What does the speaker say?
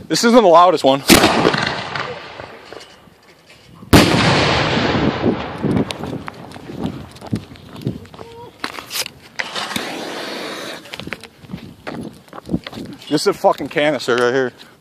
This isn't the loudest one. This is a fucking canister right here.